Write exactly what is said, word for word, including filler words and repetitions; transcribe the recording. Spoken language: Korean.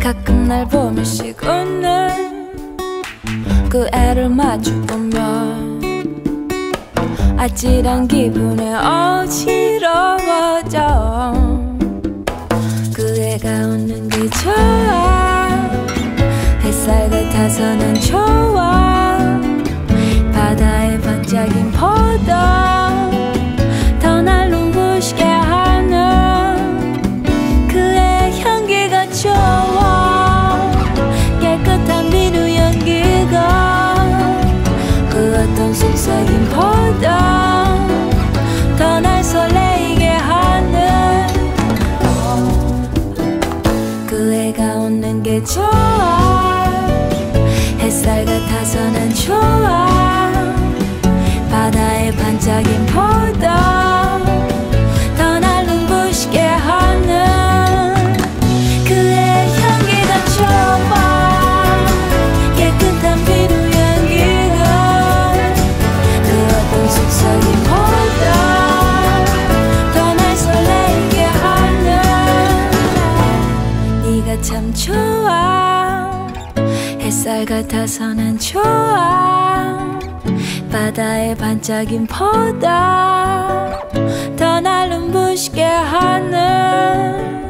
가끔 날 보며씩 웃는 그 애를 마주보면 아찔한 기분에 어지러워져. 그 애가 웃는 게 좋아. 햇살 같아서 난 좋아. 바다의 반짝임 보다 더 날 눈부시게 하는 그의 향기가 좋아. 깨끗한 비누 연기가 그 어떤 속삭임보다 더 날 설레이게 하는 그 애가 웃는 게 좋아. 햇살 같아서 난 좋아. 바다의 반짝임보다 더 날 눈부시게 하는 그의 향기가 좋아. 깨끗한 비누 향기가 그 어떤 속삭임보다 더 날 설레게 하는 네가 참 좋아. 햇살 같아서 난 좋아. 바다의 반짝임보다 더 날 눈부시게 하는